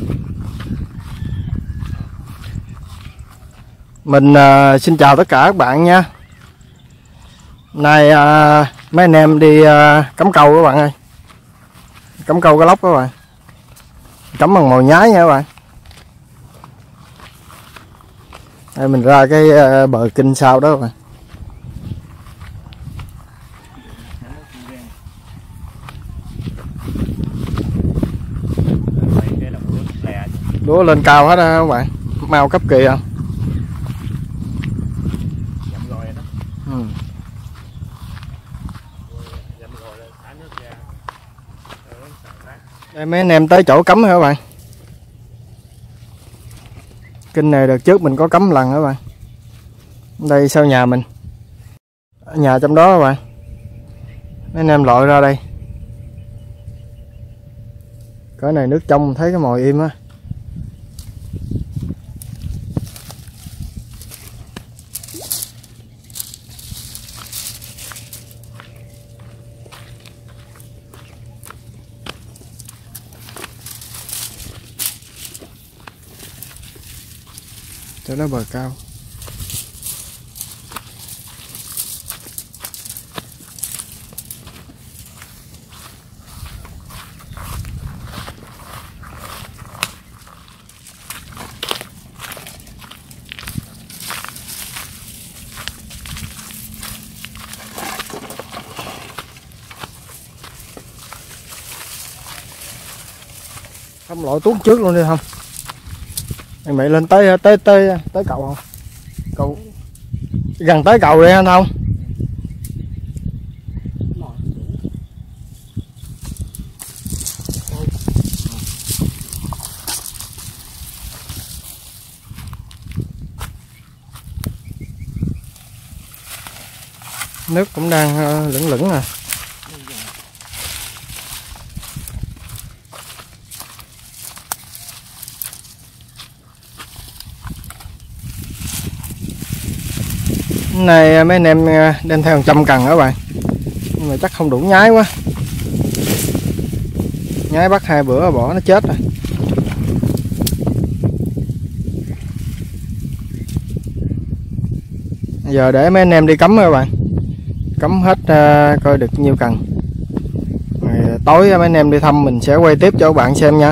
Mình xin chào tất cả các bạn nha. Hôm nay mấy anh em đi cắm câu các bạn ơi. Cắm câu cá lóc các bạn. Cắm bằng mồi nhái nha các bạn. Đây mình ra cái bờ kinh sau đó các bạn. Lúa lên cao hết á các bạn. Mau cấp kỳ không? Đây mấy anh em tới chỗ cắm hả các bạn. Kinh này đợt trước mình có cắm lần đó các bạn. Đây sau nhà mình. Ở nhà trong đó các bạn. Mấy anh em lội ra đây. Cỡ này nước trong thấy cái mồi im á. Cho nó bờ cao. Không lội tuốt trước luôn đi không? Mày lên tới cầu không? Cầu gần tới cầu đi anh không? Nước cũng đang lững lững nè. Này mấy anh em đem theo 100 cần các bạn, nhưng mà chắc không đủ nhái quá, nhái bắt 2 bữa bỏ nó chết rồi. Giờ để mấy anh em đi cắm các bạn, cắm hết coi được nhiêu cần. Rồi tối mấy anh em đi thăm mình sẽ quay tiếp cho các bạn xem nha.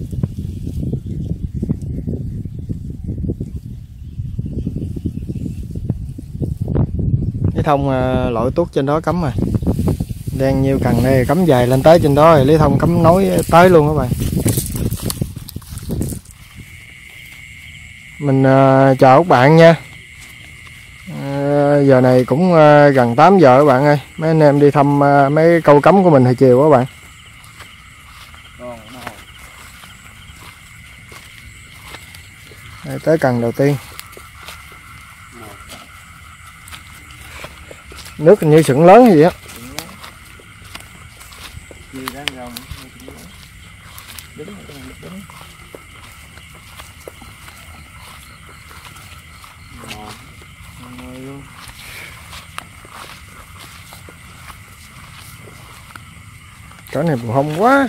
Lý Thông lội tuốt trên đó cắm rồi. Đang nhiêu cần đây cắm dài lên tới trên đó rồi Lý Thông cắm nối tới luôn các bạn. Mình chào các bạn nha. Giờ này cũng gần 8 giờ các bạn ơi. Mấy anh em đi thăm mấy câu cắm của mình hồi chiều các bạn. Đây, tới cần đầu tiên. Nước hình như sửng lớn gì á. Cái này bù hông quá.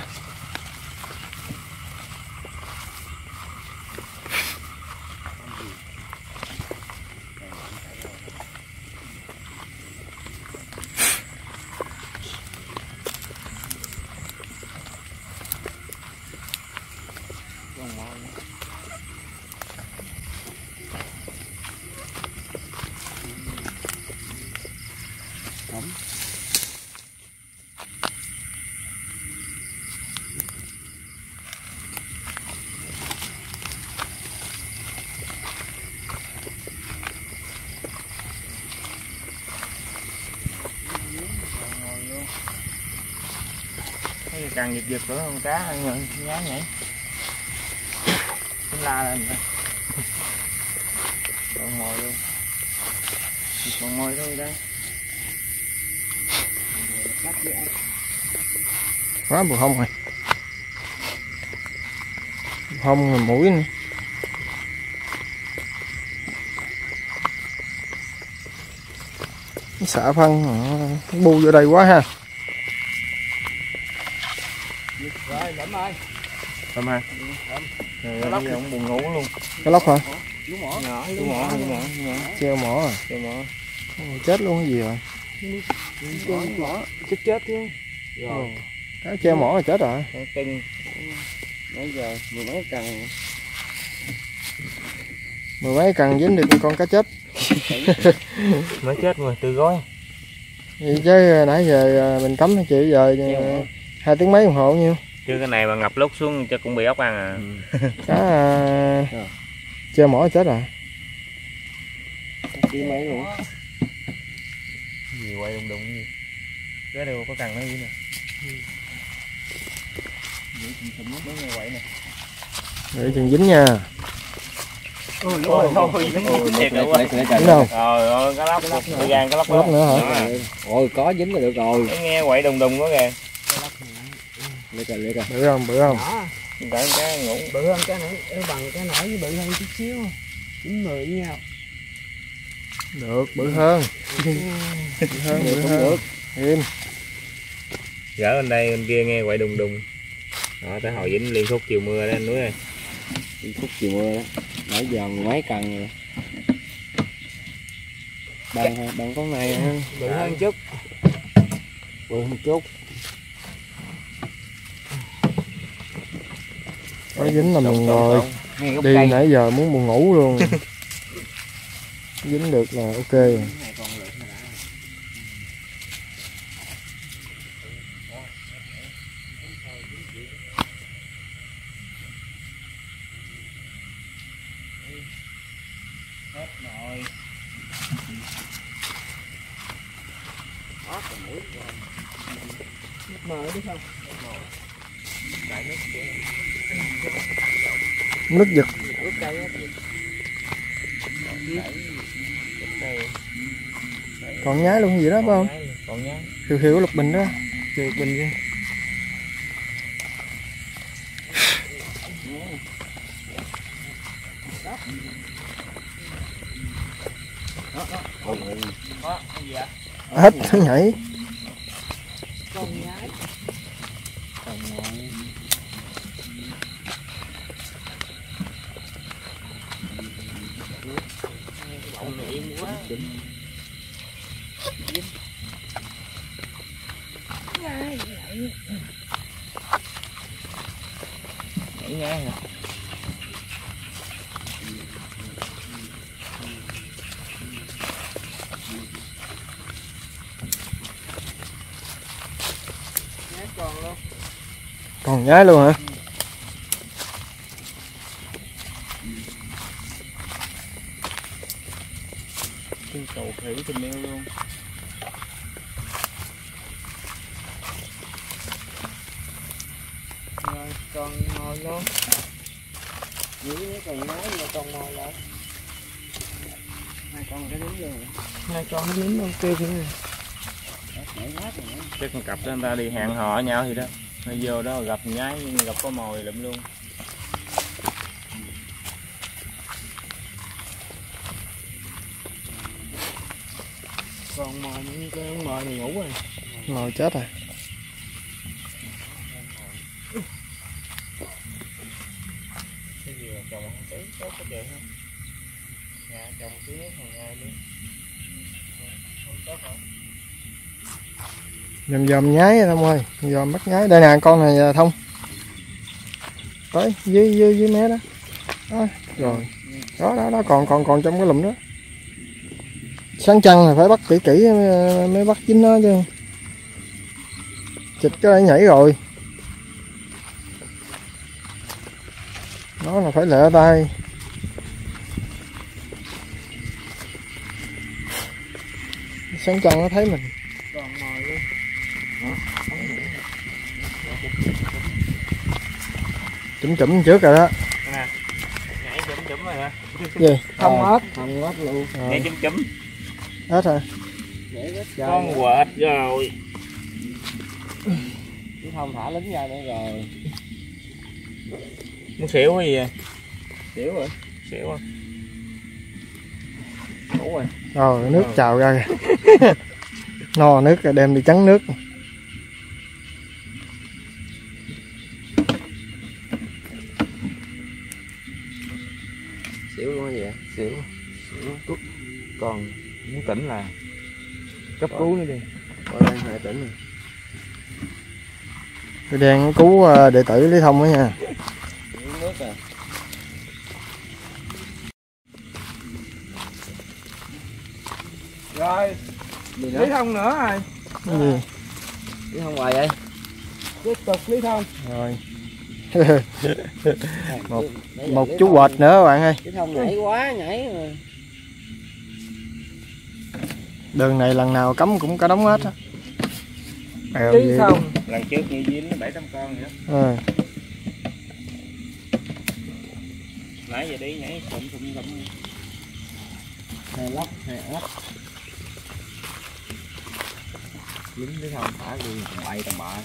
Càng giật giật của con cá ăn nhái nhảy cũng la lên rồi. Còn mồi luôn, còn mồi thôi đây quá bù hông rồi, bù hông rồi mũi nữa. Xả phân bu vô đây quá ha. Rồi, lụm ơi. Thơm ha. Rồi ông buồn ngủ luôn. Cá lóc hả? Chú mỏ. Treo mỏ à? Treo mỏ. Chết luôn cái gì rồi? Mỏ chết chứ. Rồi. Cá treo mỏ là chết rồi. Cưng. Nãy giờ mười mấy cần. Mười mấy cần dính được con cá chết. Mới chết rồi, từ gói. Vậy chứ nãy giờ mình cấm nó chị giờ 2 tiếng mấy đồng hồ nhiêu? Chứ cái này mà ngập lúc xuống cho cũng bị ốc ăn à. Cá treo mỏ chết rồi. Chứ mấy luôn. Gì quay đùng gì. Cái đều có cần nó gì nè. Để chừng dính nha. Ôi thôi, thiệt đâu. Dính đâu? Trời ơi, cá lóc Cá lóc nữa hả? Ôi có dính là được rồi. Nghe quậy đùng đùng quá kìa. Lê kìa. Bự không? Đợi cá ngủ. Bự hơn cái nãy, bằng cái nãy với bự hơn chút xíu. 9-10 với nhau. Được, bự hơn. Bự hơn. Im. Gỡ bên đây bên kia nghe quậy đùng đùng. Đó, tới hồi dính liên khúc chiều mưa đó anh Núi ơi. Liên khúc chiều mưa đó. Nãy giờ mấy cần rồi. Bằng con này ha. Bự hơn chút. Bự hơn chút. Có dính là mừng rồi. Đi nãy giờ muốn buồn ngủ luôn. Dính được là ok rồi. Nước giật. Còn nhái luôn gì đó phải không? Còn nhái. Khiêu lục bình đó. Lục bình kia. Hết nó nhảy. Nhảy nhái hả? Còn nhái luôn hả? Cầu thủy tình yêu luôn. Rồi con ngồi luôn. Dưới còn nói mà con ngồi lại. Hai con cái đứng luôn. Hai con nó lính ok kìa. Chắc con cặp đó người ta đi hẹn hò nhau gì đó. Nó vô đó gặp nhái gặp có mồi lụm luôn. Còn mồi những cái mồi này ngủ rồi. Mồi chết rồi. Cái gì mà trồng không tí tốt có đẹp không? Nhà trồng tí hàng ngày luôn. Không tốt hả? Dòm nhái Thông ơi, dòm bắt nhái. Đây nè con này Thông. Tới dưới mé đó. Đó, rồi. Đó còn trong cái lùm đó. Sáng trăng là phải bắt kỹ mới bắt dính nó chứ. Chịch cái đã nhảy rồi. Nó là phải lẹ tay. Sáng trăng nó thấy mình. Còn mồi luôn. Chụm trước rồi đó. Nè. Nhảy chấm rồi hả? Gì? Không hết luôn. Nhảy chấm. Hết rồi. Con quệt rồi. Chứ không thả lính ra nữa rồi. Muốn xỉu cái gì vậy? Xỉu rồi. Xỉu rồi. Ngủ rồi. Rồi nước trào ra kìa. No nước rồi đem đi chắn nước. xỉu luôn vậy. Xỉu cút. Còn muốn tỉnh là cấp cứu nữa đi. Coi đang 2 tỉnh rồi. Tôi đang cứu đệ tử Lý Thông đó nha. Uống nước à. Rồi Gì nữa? Lý Thông nữa rồi. Cái gì? Lý Thông hoài vậy? Tiếp tục Lý Thông. Rồi. một chú quệt nữa bạn ơi. Lý Thông nhảy quá nhảy mà. Đường này lần nào cấm cũng cả đống hết á. Lý Thông. Lần trước như dính 700 con vậy đó. Nãy giờ đi nhảy thụm. Hai lóc, hai ếch. Dính Lý Thông thả đi tầm bậy tầm bạ.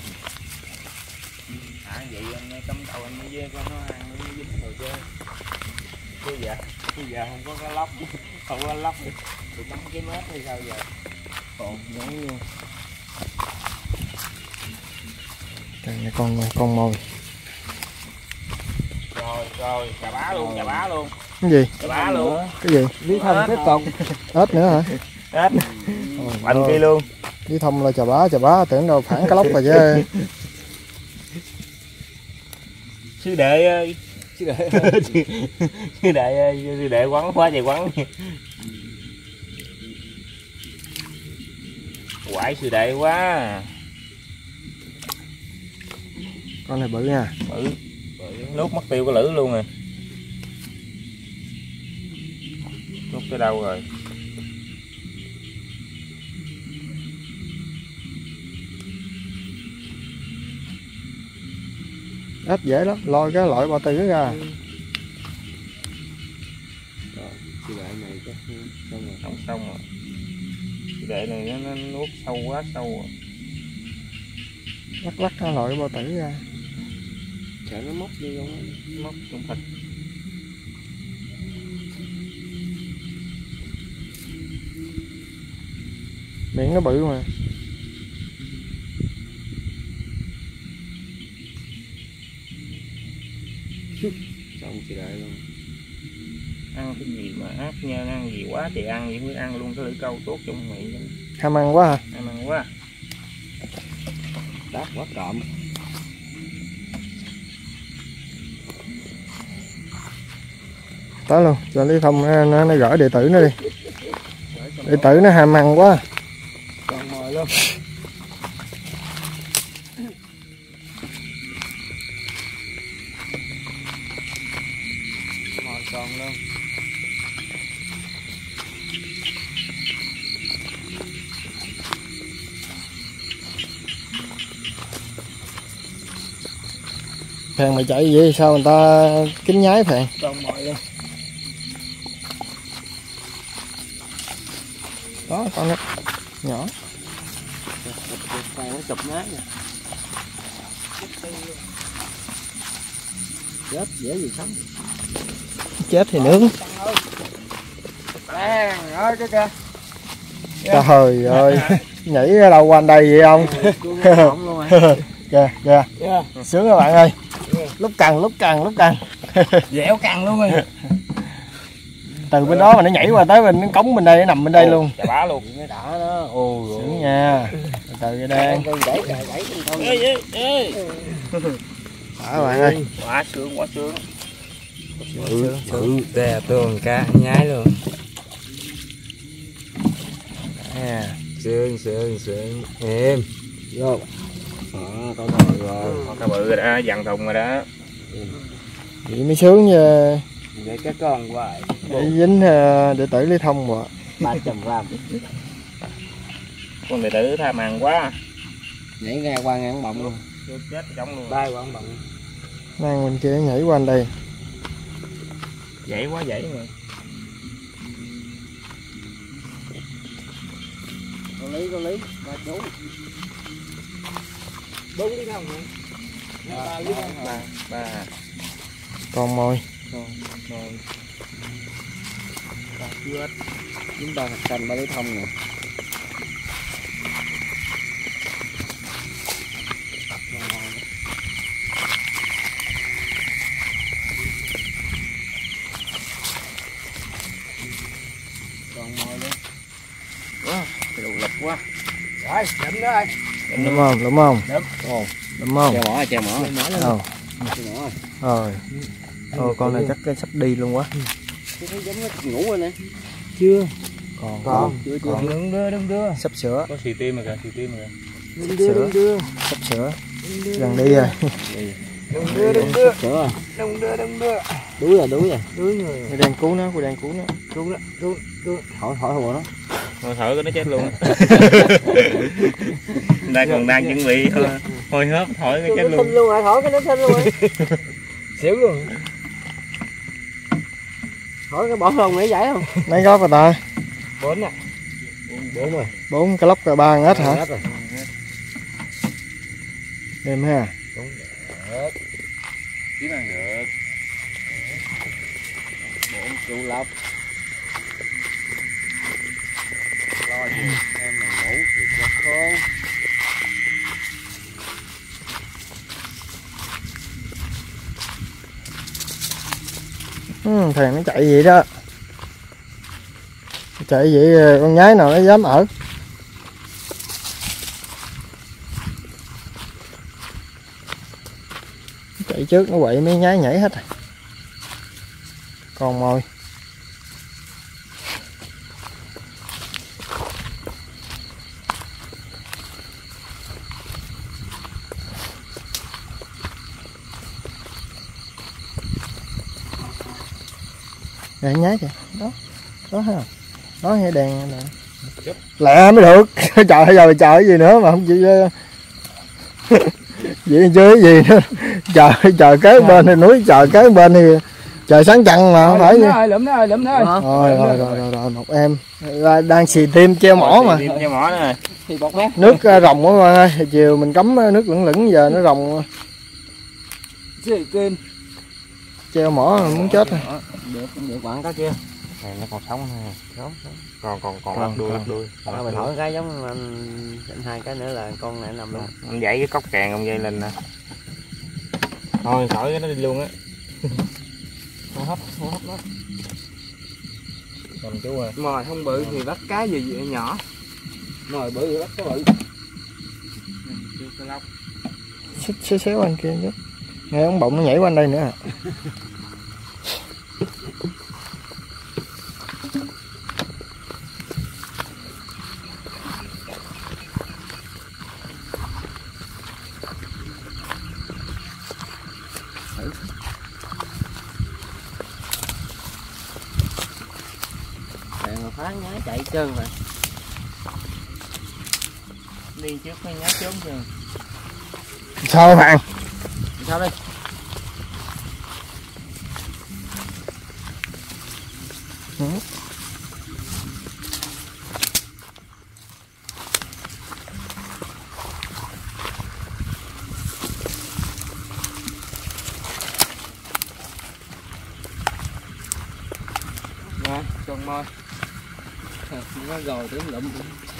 Vậy anh cắm đầu anh mới dê con nó ăn nó dính rồi chơi. Bây giờ không có cái lóc, không có lóc thì cắm cái mét hay sao giờ? Còn nhảy luôn. Đây là con mồi. Rồi, chà bá luôn. Cái gì? Chà bá luôn. Cái gì? Lý Thông tiếp tục. Ếch nữa hả? Ếch. Mạnh kia luôn. Lý Thông là chà bá tưởng đâu phản cá lóc rồi chứ. Sư đệ ơi. Sư đệ ơi, sư đệ quắn quá trời quắn. Quải sư đệ quá. Con này bự nha. Bự. Lúc mất tiêu cái lưỡi luôn rồi. Lúc tới đâu rồi? Ếch dễ lắm, lôi cái loại bao tử ra. Rồi, sư đệ này chắc xong rồi. Không xong rồi. Sư đệ này nó nuốt sâu quá sâu rồi. Lắc cái loại bao tử ra. Sợ nó móc đi không? Móc trong thịt. Miệng nó bự mà. Xong sư đệ luôn. Ăn cái gì mà ác nhân, ăn gì quá thì ăn vậy mới ăn luôn cái lưỡi câu tốt trong miệng. Ham ăn quá hả? Ham ăn quá. Đát quá cộm. Tới luôn, cho Lý Thông nó gửi đệ tử nó đi. Đệ tử nó ham ăn quá. Còn mồi luôn. Mồi còn luôn. Phèn mày chạy vậy sao người ta kính nhái Phèn? Còn mồi luôn. Đó con nó nhỏ. Phèn nó chụp nhái nè. Chết dễ gì sống. Chết thì nướng. Phèn ơi cái kìa. Trời ơi, nhảy ra đâu quanh đây vậy ông? Kìa, sướng các bạn ơi. Lúc cần. Dẻo căng luôn rồi. Từ bên đó mà nó nhảy qua tới bên cái cống bên đây, nó nằm bên đây luôn. Chà bá luôn. Nó đã đó. Ồ, Sướng nha. Từ cái đen. Gãy thôi. Ê. Đã các bạn ơi. Quá sướng. Sướng. Tè tường cá nhái luôn. À. Sướng. Em. Vô. Con mồi rồi. Con cá bự rồi đó, dằn thùng rồi đó. Vậy mới sướng nha. Để cái con hoài. Để dính đệ tử Lý Thông mà. 300 gram. Con đệ tử tham ăn quá. Nhảy ra qua ngang bọng luôn. Chết trong luôn. Bay qua bọng. Mang bên kia nhảy qua đây. Dãy quá mà. Con lý. Bốn Lý Thông hả? Ba. Còn mồi. Chúng ta hạt xanh 3 Lý Thông nè. quá. Rồi, đậm đó ơi. Đúng không? Đúng không? Đậm. Đúng không? Treo mỏ lên. Rồi. Rồi. Rồi. Con này chắc cái sắp đi luôn quá. Cái thấy giống nó ngủ rồi nè. Chưa. Còn. Đừng đưa. Sắp sửa. Có xì tim mà kìa, Đừng đưa. Sắp sửa. Gần đi rồi. Đừng đưa. Đừng đưa. Đuối rồi. Cô đang cứu nó. Cứu đó. Hỏi hồ nó. Thôi thở cái nó chết luôn. đang chuẩn bị hồi hớp thổi cái chết luôn. Luôn rồi, thổi cái nó thinh luôn rồi. Xỉu luôn. Thổi cái bỏ lông để giải không? Mấy góc rồi ta? 4 nè. 4 rồi. 4 cái lóc rồi 3 hết hả? Hết rồi. Đêm ha. Đúng được. Kiếm ăn được. 4 trụ lọc. Lo gì em mà ngủ thì cho con. Thằng nó chạy vậy đó. Chạy vậy con nhái nào nó dám ở. Chạy trước nó quậy mấy nhái nhảy hết rồi. Con mồi. Để nhái kìa. Đó ha. Đó nghe đèn nè. Lẹ mới được. Trời ơi giờ chờ cái gì nữa mà không chịu. Vậy chứ cái gì nữa. Chờ kế bên thì núi, chờ kế bên thì trời sáng trăng mà không phải nha. Lụm nó ơi. Rồi một em đang xì tim treo mỏ mà. Treo mỏ nữa rồi. Thì bọt mép. Nước rồng quá bạn ơi. Chiều mình cấm nước lửng giờ nó rồng. Xì tim. Treo mỏ muốn chết rồi. Được bạn có chưa? Này nó còn sống ha. Còn lắc đuôi. Mình thổi cái giống hai cái nữa là con này nằm luôn. Ông dãy cái cốc càng ông dây lên nè. Thôi thổi cái nó đi luôn á. Hô hấp nó. Còn chú ơi. Mồi không bự thì bắt cá gì nhỏ. Mồi bự thì bắt cá bự. Cái lóc. Xéo anh kia chứ. Nghe ống bụng nó nhảy qua đây nữa à. Mà phá nhái chạy trơn rồi. Đi trước mấy nhát trốn chưa? Sao bạn? Sao đây? Nè, con môi. Nó rồi tiếng lụm.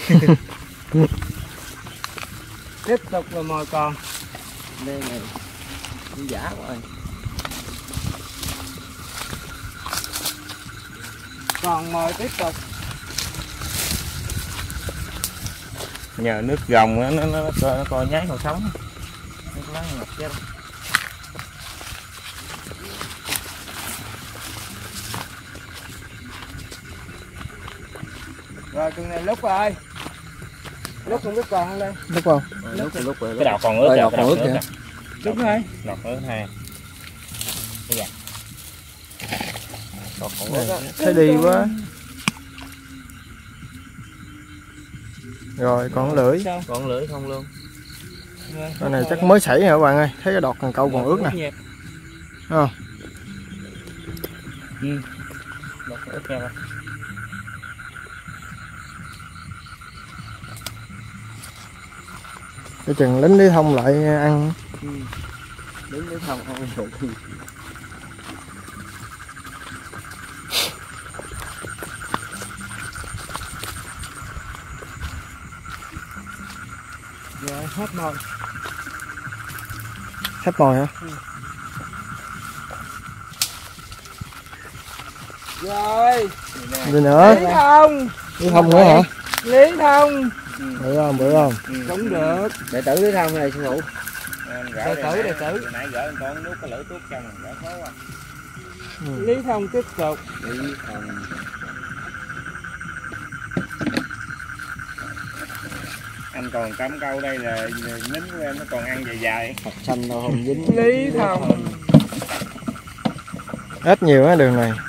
Tiếp tục là mồi con. Đây này. Giả quá rồi. Còn mồi tiếp tục. Nhờ nước gồng nó coi nhái còn sống. Nước lá ngọt chết. Rồi tuần này lúc rồi. Lúc không biết còn không đây. Lúc không? Lúc rồi. Cái đầu còn ướt kìa, cái đầu ướt kìa. Lúc rồi. Nọt ướt ha. Bây giờ. Còn ướt á. Thấy đi quá. Rồi còn lưỡi. Còn lưỡi không luôn. Cái này chắc mới xảy hả các bạn ơi. Thấy cái đọt cần câu còn ướt nè. Không? Nọt ướt nha. Cái chừng lính Lý Thông lại ăn. Lính Lý Thông ăn được. Rồi hết mồi. Hết mồi hả? Rồi. Gì nữa? Lý Thông. Lý Thông nữa hả? Lý Thông. Bự không, bự không? Cũng được. Đệ tử lấy thông này sư phụ. Đệ tử, đệ tử. Nãy gỡ con nuốt cái lưỡi tuốt trong gỡ khó quá. Lý thông tiếp tục. Lý thông. Anh còn cắm câu đây là nín của em nó còn ăn dài dài. Thật xanh đâu không dính. Lý thông. Ít nhiều á đường này.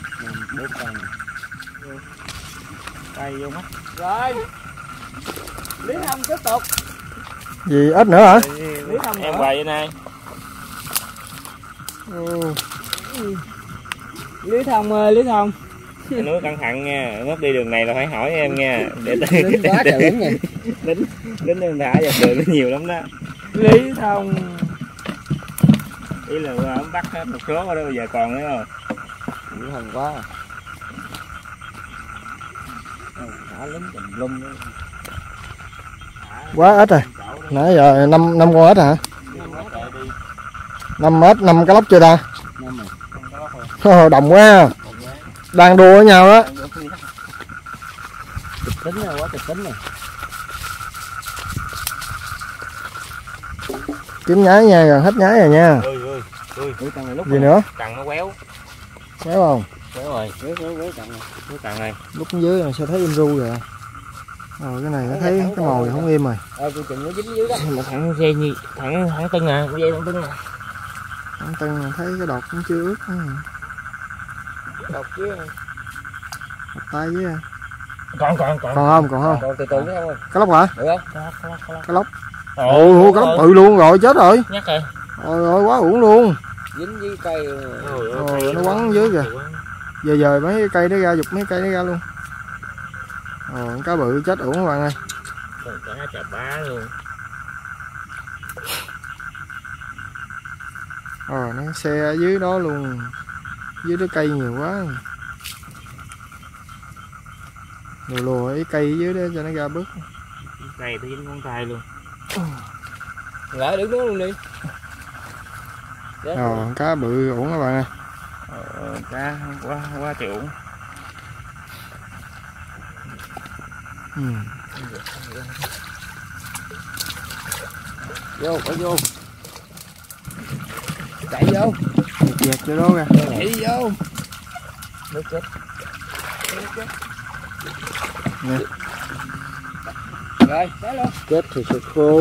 Tay vô mắt. Rồi. Lý thông tiếp tục. Gì ít nữa hả? Lý thông em quay vậy này. Lý thông ơi, Lý thông. Nước cẩn thận nha, mất đi đường này là phải hỏi em nha. Để Lính quá trời lính này. lính em thả dọc đường nó nhiều lắm đó. Lý thông. Ý là ông bắt hết một số ở đây, bây giờ còn nữa không? Lý thông quá. Thả lính tùm lum đó. Quá ít rồi. Nãy giờ 5 con ít hả? 5 ít, 5 cá lóc chưa ta? Đồng quá. Đang đua với nhau đó. Kịch tính rồi, quá kịch tính rồi. Kiếm nhái nha, gần hết nhái rồi nha. Gì nữa? Cần nó quéo. Quéo không? Quéo rồi. Quéo cần này. Lúc dưới rồi sẽ thấy im ru rồi. Cái này nó thấy cái mồi không im rồi. Tôi chừng nó dính dưới đó. Mà thẳng dây như thẳng tưng à, dây thẳng tưng à. Thẳng tưng thấy cái đọt cũng chưa ướt. Đọt chứ. Đọt tay với. Còn không? Còn từ từ nữa không ơi. Cá lóc hả? Được không? Cá lóc. Ồ, cá lóc bự luôn rồi, chết rồi. Nhắc rồi. Ôi quá uổng luôn. Dính với cây. Nó quắn dưới kìa. Giờ mấy cái cây nó ra, giục mấy cây nó ra luôn. Cá bự chết uổng các bạn ơi. Còn cá chà bá luôn. Nó xe ở dưới đó luôn. Dưới đó cây nhiều quá. Lùa cái cây dưới đó cho nó ra bớt. Cây tới dính ngón tay luôn. Lại đứng đó luôn đi. Cá bự uổng các bạn ơi. Cá quá trời uổng. Vô, vô. Chạy vô. Dẹt vô đó ra. Chạy vô. Nước chết. Nè. Rồi, tới luôn. Chết thì sẽ khô.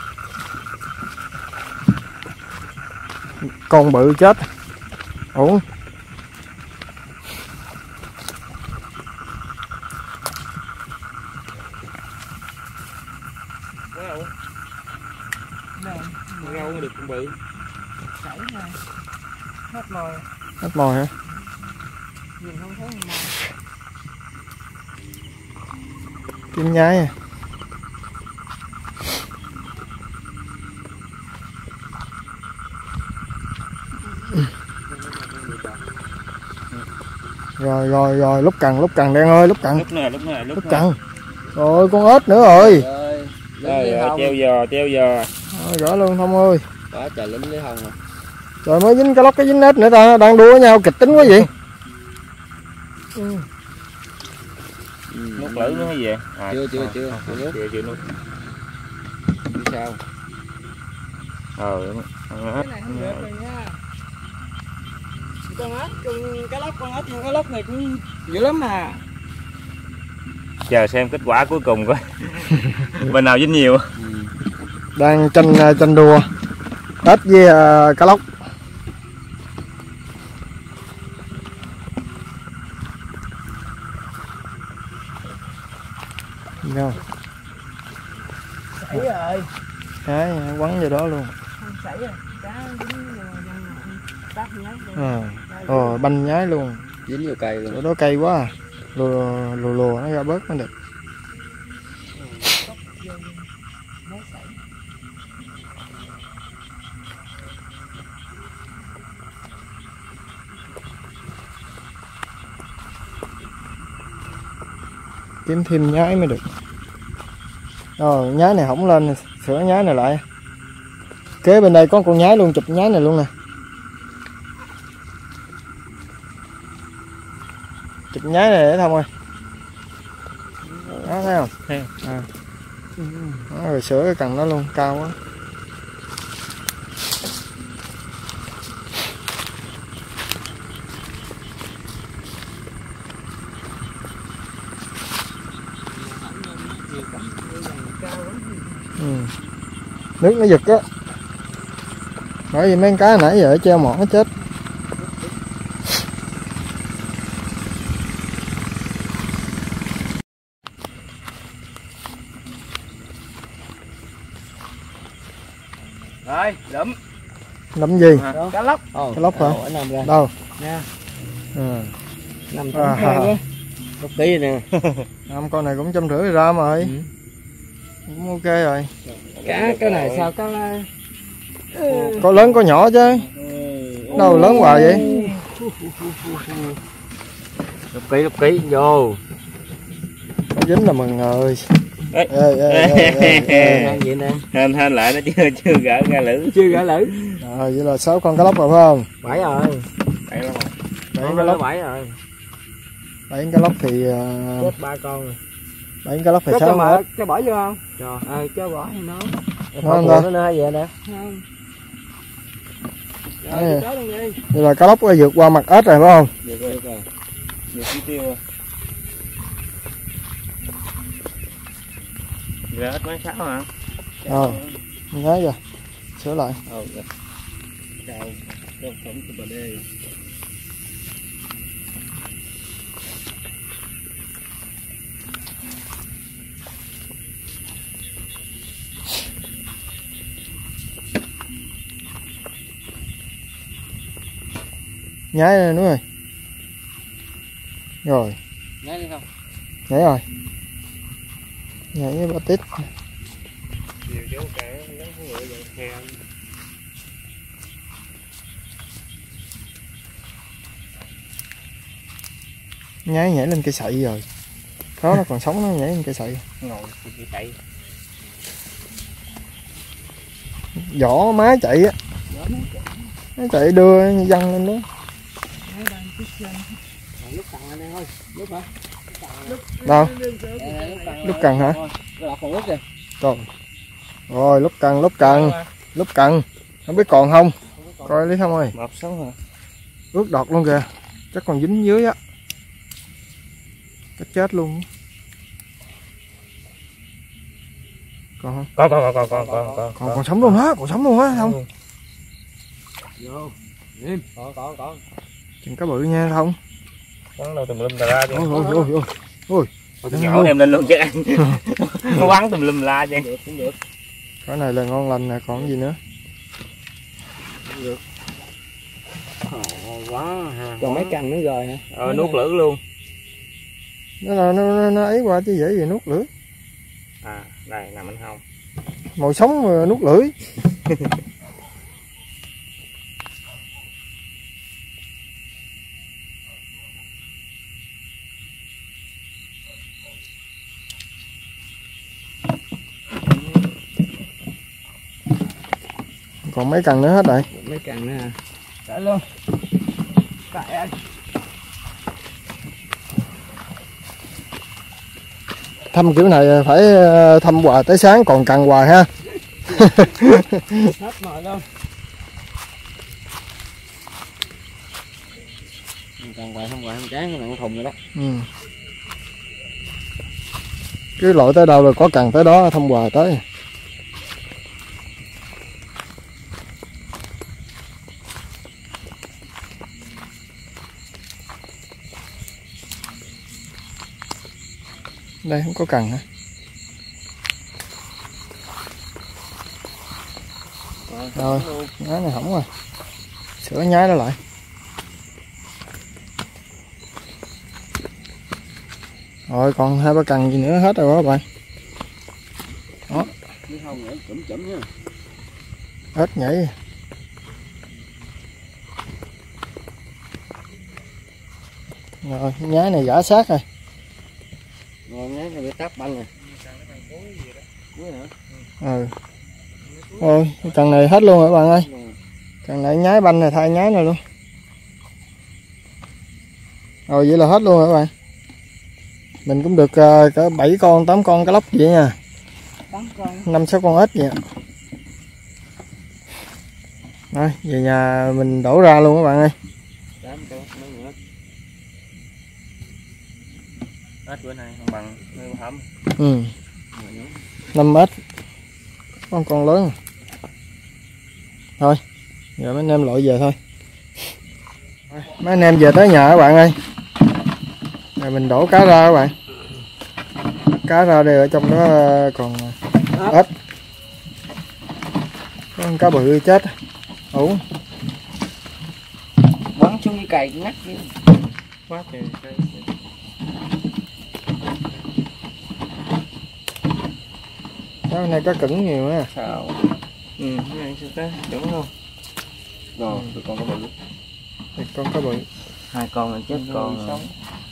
Con bự chết. Uổng. Rau mới được con bự. Chảy nè. Hết mồi. Hết mồi hả? Nhìn không thấy mồi. Kiếm nhái à. Rồi lúc cần Đen ơi, lúc cần. Lúc cần. Rồi con ếch nữa rồi. Rồi treo giò. Gỡ luôn Thông ơi. Quá trời lính lấy Thông rồi. Trời mới dính cá lóc cái dính ếch nữa ta, đang đua với nhau kịch tính quá vậy. Nuốt lưỡi nữa hay gì? Chưa nuốt. Sao? Cái này không được rồi nha. Con ếch, con lóc này cũng dữ lắm à. Chờ xem kết quả cuối cùng coi. Bên nào dính nhiều. Đang tranh đua ếch với cá lóc. Không? Sảy rồi. Cái quắn vô đó luôn. Sảy rồi. Cá dính banh nhái luôn. Dính vô cây luôn. Chỗ đó cây quá à. Lùa nó ra bớt mới được. Kiếm thêm nhái mới được. Nhái này không lên, sửa nhái này lại. Kế bên đây có con nhái luôn, chụp nhái này luôn nè. Chụp nhái này để Thông ơi. Đó thấy không? Thấy. Đó, rồi sửa cái cần nó luôn, cao quá. Nước nó giật á, bởi vì mấy con cá nãy giờ treo mỏ nó chết. Rồi đụm. Đấm gì? Cá lóc. Cá lóc hả? Nằm ra Đâu? nha. Nằm Nằm hang á. Một tí nè. Con này cũng 150 gram rồi. Cũng ok rồi. Cái này sao Có lớn có nhỏ chứ. Đâu lớn hoài vậy? Lục ký vô. Có dính là mừng rồi. Vậy nè. Hên lại nó chưa gỡ ra lưỡi. Rồi vậy là 6 con cá lóc rồi phải không? 7 rồi. 7 rồi. 7 cá lóc. 7 rồi. 7 cá lóc thì Chết 3 con rồi. 7 cá lóc thì Có 6 hết. cho bỏ vô không? Cho. Cho bỏ thì nó. Không ta? Nó hay vậy nè. Rồi, vậy là cá lóc đã vượt qua mặt ếch rồi phải không? Được rồi. Được chi tiêu rồi. Giờ hết mấy 6 hả? Rồi, nhớ rồi. Sửa lại. Chào đồng phẩm của bà Đê. Nhái nữa rồi. Rồi. Nhảy đi không? Nhảy rồi. Nhảy với bát tít. Nhiều dấu cả lớn của người dần khe. Nhái nhảy lên cây sậy rồi. Đó nó còn sống nó nhảy lên cây sậy. Ngồi thì chạy. Vỏ má chạy á. Nó chạy đưa văng lên đó. Lúc cần anh em ơi. Lúc hả? Đâu? Lúc cần hả? Còn lúc kìa. Rồi lúc cần. Không biết còn không? Coi Lý Thông ơi. Mập sống hả? Ướt đọt luôn kìa. Chắc còn dính dưới á. Chắc chết luôn. Còn không? Còn sống luôn á, Thông. Vô. Im. Còn. Chừng cá bự nha Thông. Bắn đâu tùm lum tà ra chứ. Ôi. Nhỏ em lên luôn chứ ăn. Nó bắn tùm lum la chứ. Cũng được. Cái này là ngon lành nè, còn gì nữa? Được. Quá ha. Còn mấy cần nữa rồi hả? Nuốt lưỡi luôn. Nó ấy qua chứ dễ gì nuốt lưỡi. Đây nằm anh không. Mồi sống mà nuốt lưỡi. Còn mấy cần nữa hết rồi. Mấy cần nữa hả? Chạy luôn. Chạy ơi. Thăm kiểu này phải thăm hoài tới sáng còn cần hoài ha. Hết nồi luôn. Cần hoài không chán cái này thùng rồi đó. Cứ lội tới đâu rồi có cần tới đó thăm hoài tới. Đây không có cần hả? Rồi, nhái này hỏng rồi. Sửa nhái nó lại. Rồi còn 2-3 cần gì nữa hết rồi các bạn. Đó. Hết nhảy. Rồi, nhái này giả sát rồi. Rồi nhái này bị táp banh rồi. Cuối hả? Rồi, cần này hết luôn rồi các bạn ơi. Cần này nhái banh này thay nhái này luôn. Rồi vậy là hết luôn rồi các bạn. Mình cũng được cả 7 con 8 con cá lóc vậy nha. 5-6 con ếch vậy. Rồi, về nhà mình đổ ra luôn các bạn ơi. Ếch bữa nay không bằng nuôi hầm. 5 ếch. Con lớn. Thôi, giờ mấy anh em lội về thôi. Mấy anh em về tới nhà các bạn ơi. Rồi mình đổ cá ra các bạn. Cá ra đây, ở trong đó còn ếch. Có con cá bự chết. Ủa. Quấn xuống cái cây nát chứ. Quá trời cây. Cái này cá cứng nhiều á. Sao? Cái này sao cá đúng không? Rồi, tụi con có bự. Con cá bự. 2 con là chết con sống.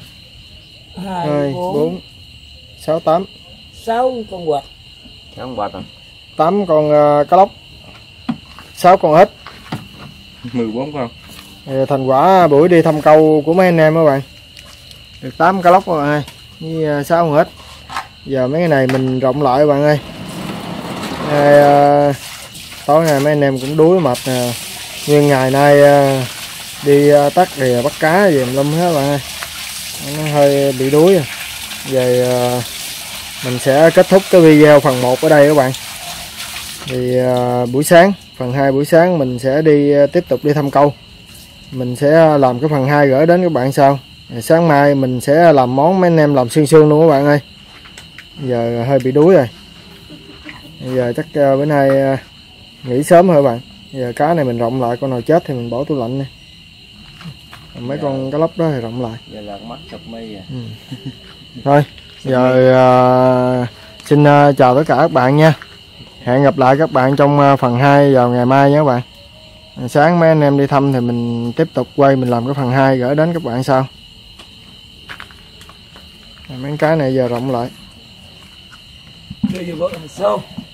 2, 4, 6, 8. 6 con quạt. 6 con quạt rồi. 8 con cá lóc. 6 con ếch. 14 con. Thành quả buổi đi thăm câu của mấy anh em các bạn. Được 8 cá lóc các bạn ơi. Với 6 con ếch. Giờ mấy cái này mình rộng lại các bạn ơi. Tối nay mấy anh em cũng đuối mệt nè. Nguyên ngày nay đi tắt thì bắt cá về lâm hết các bạn ơi. Nó hơi bị đuối. Về mình sẽ kết thúc cái video phần 1 ở đây các bạn. Thì buổi sáng, phần 2 buổi sáng mình sẽ đi tiếp tục đi thăm câu. Mình sẽ làm cái phần 2 gửi đến các bạn sau. Sáng mai mình sẽ làm món mấy anh em làm xương xương luôn các bạn ơi. Giờ hơi bị đuối rồi. Giờ chắc bữa nay nghỉ sớm thôi các bạn. Giờ cá này mình rộng lại, con nào chết thì mình bỏ tủ lạnh này. Mấy con cá lóc đó thì rộng lại. Giờ là mắt sụp mi à. Thôi, giờ xin chào tất cả các bạn nha. Hẹn gặp lại các bạn trong phần 2 vào ngày mai nhé các bạn. Sáng mấy anh em đi thăm thì mình tiếp tục quay, mình làm cái phần 2 gửi đến các bạn sau. Mấy cái này giờ rộng lại. Đưa vô bớt sâu.